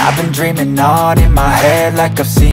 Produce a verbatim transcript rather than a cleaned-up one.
I've been dreaming on in my head like I've seen